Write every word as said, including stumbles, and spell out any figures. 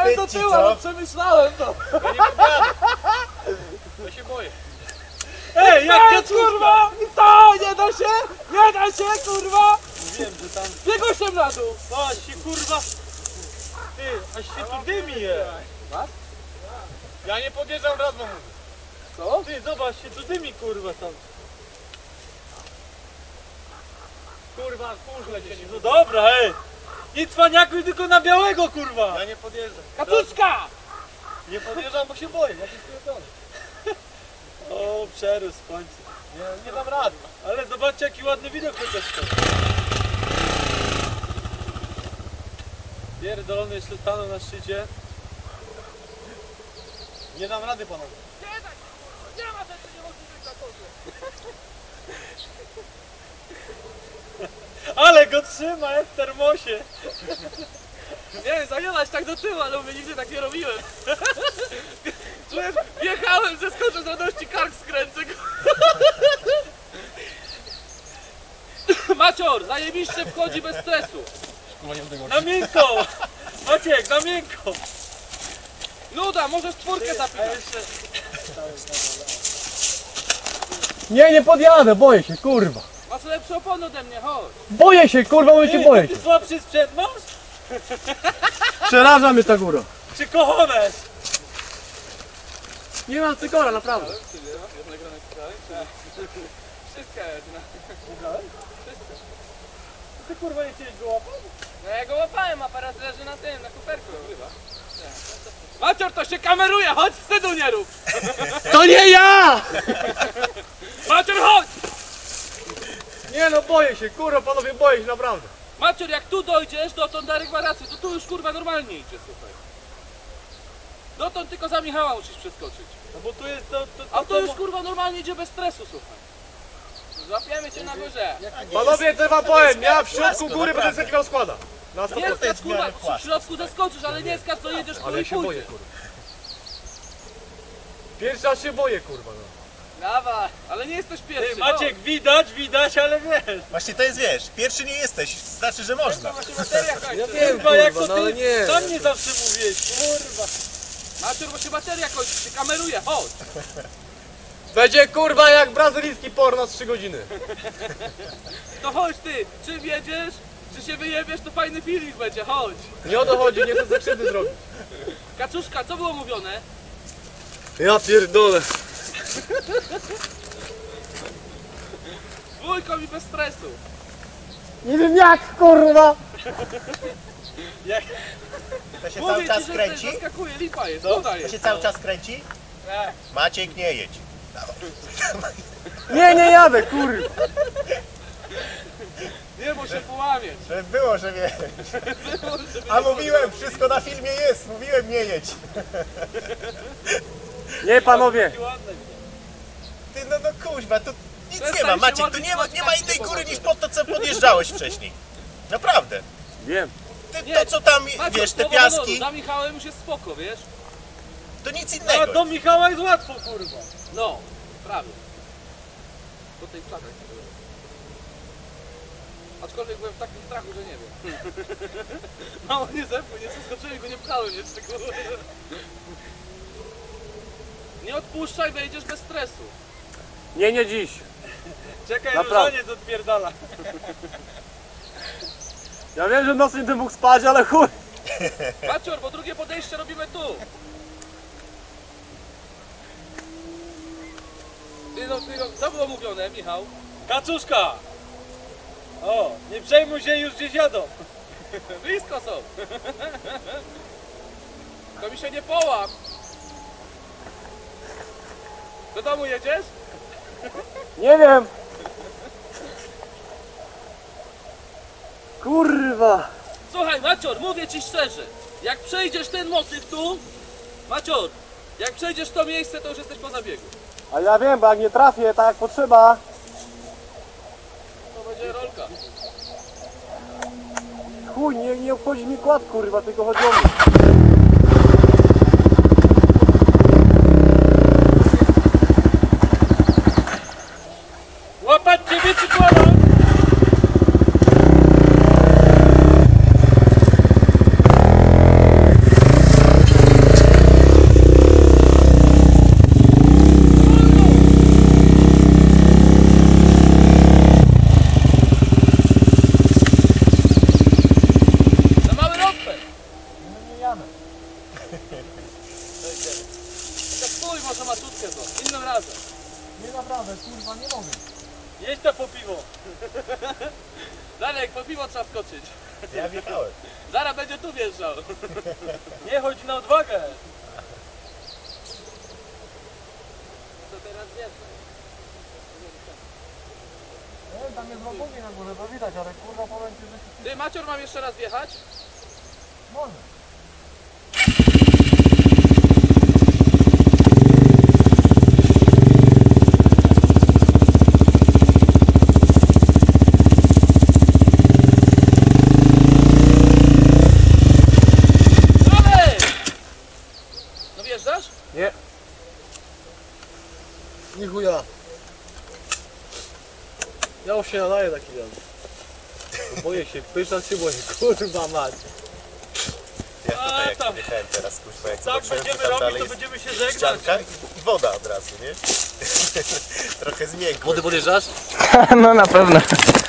Chciałem do tyłu, ale przemyślałem to. Ja nie podjadę. Ja się boję. Ej, jak to kurwa! I to! Nie da się! Nie da się, kurwa! Wiem, że tam... Biegosiem na dół! Patrz się kurwa! Ty, aż się tu dymi je! Was? Ja nie podjeżdżam raz, bo mówię. Co? Ty, zobacz się tu dymi kurwa tam. Kurwa, kurz lecieli. No dobra, ej! Nie cwaniakuj tylko na białego kurwa! Ja nie podjeżdżam. Katuszka! Nie podjeżdżam, bo się boję, ja się spierdolę. O, przerósł w końcu. Nie, nie dam rady. Ale zobaczcie jaki ładny widok chociaż to. Pierdolony jeszcze stanął na szczycie. Nie dam rady panowie. Nie daj! Nie ma rzeczy, nie może być na torze! Ale go trzyma jak w termosie. Nie wiem, zajęłaś tak do tyłu, ale mówię, nigdy tak nie robiłem. Czujesz, wjechałem, zeskoczę z radości, kark skręcę. Macior, zajebiście wchodzi bez stresu. Na miękko! Maciek, na miękko! Nuda, możesz czwórkę zapinać. Nie, nie podjadę, boję się, kurwa. Masz lepsze opony ode mnie, chodź. Boję się, kurwa, mówię ci, boję się. Ty słabszy sprzęt masz? Przeraża mnie ta góra. Czy kochones? Nie mam cykora, naprawdę. Wszystko jedna. Ty kurwa nie chciałeś go łapać? No ja go łapałem, a teraz leży na tym, na kuferku. Macior, to się kameruje, chodź, wstydu nie rób. To nie ja! Macior, chodź! Nie no, boję się, kurwa, panowie, boję się, naprawdę. Macior, jak tu dojdziesz dotąd na rygwarację, to tu już kurwa normalnie idzie, słuchaj. Dotąd tylko za Michała musisz przeskoczyć. No bo tu jest to... to, to A to już kurwa normalnie idzie bez stresu, słuchaj. Złapiemy cię na górze. Panowie, to wam powiem, ja w środku góry będę skakiwał składa. Na sto Nie procent. skacz kurwa, w środku zeskoczysz, ale nie skacz, to jedziesz kurwa Ale i się boję, pójdziesz. kurwa. Pierwszy raz się boję, kurwa, no. Dawaj, ale nie jesteś pierwszy. Ty, Maciek, widać, widać, ale wiesz. Właśnie to jest, wiesz, pierwszy nie jesteś, znaczy, że można. No. Właśnie bateria kończy. Ja wiem, Kurwa, jak kurwa, to no ale ty nie. sam nie zawsze mówiłeś, kurwa. Macior, bo się bateria kończy, się kameruje, chodź. Będzie, kurwa, jak brazylijski porno z trzy godziny. To chodź ty, czym jedziesz, czy się wyjebiesz, to fajny filmik będzie, chodź. Nie o to chodzi, nie chcę zakrzywdy zrobić. Kaczuszka, co było mówione? Ja pierdolę. Dwójką i bez stresu. Nie wiem jak, kurwa. Jak... To się Mówię cały czas ci, że kręci? tutaj zaskakuje, lipa jest, woda To jest. się cały czas kręci? Tak. Maciek, nie jedź. Nie, nie jadę, kurwa. Nie, bo się połamiesz. Żeby było, że nie. Żeby A nie mówiłem, wszystko na filmie jest, mówiłem, nie jedź. Nie, panowie. Ty, no no kuźwa, tu nic Przestań nie ma, się Maciek, tu modlić, nie ma, Maciek, nie ma tak innej się góry powodzi. niż pod to, co podjeżdżałeś wcześniej. Naprawdę. Wiem. Ty, Nie. to co tam, Macior, wiesz, te słowo honoru, piaski, Za Michałem już jest spoko, wiesz? to nic A innego. do Michała jest łatwo, kurwa. No, prawie. Po tej klatach. Aczkolwiek byłem w takim strachu, że nie wiem. Mało nie zepły, nie zeskoczyłem go, nie pchałem jeszcze, kurwa. Nie odpuszczaj, wejdziesz bez stresu. Nie, nie dziś. Czekaj, Naprawdę. różaniec odpierdala. Ja wiem, że nocy nie bym mógł spać, ale chuj. Macior, bo drugie podejście robimy tu. Ty no, ty no, co było mówione, Michał? Kaczuszka! O, nie przejmuj się, już gdzieś jadą. Blisko są. To mi się nie połam. Do domu jedziesz? Nie wiem. Kurwa. Słuchaj, Macior, mówię ci szczerze. Jak przejdziesz ten motyw tu, Macior, jak przejdziesz to miejsce, to już jesteś po zabiegu. A ja wiem, bo jak nie trafię tak jak potrzeba. To będzie rolka. Chuj, nie, nie obchodzi mi kład, kurwa, tylko chodzi o mnie. Łapać ciebie czy kłada? piwo trzeba wskoczyć. Ja wjechałem. Zaraz będzie tu wjeżdżał. Nie chodzi na odwagę. To teraz wjeżdża. Nie, tam jest wątpliwie na górze, to widać, ale kurwa powiem ci, że się Ty, Macior, mam jeszcze raz wjechać? może. Dalej! No wjeżdżasz? Nie chuja. Ja już się nadaję taki wiatr. Boję się, pyszna się boję, kurwa mać. Ja A, tutaj jak tam. wjechałem teraz, kuźwa, jak Tak zobaczyłem, będziemy że tam robić, dalej to jest będziemy się żegnać. ścianka i woda od razu, nie? Trochę zmiękło. Wody podjeżdżasz? No na pewno.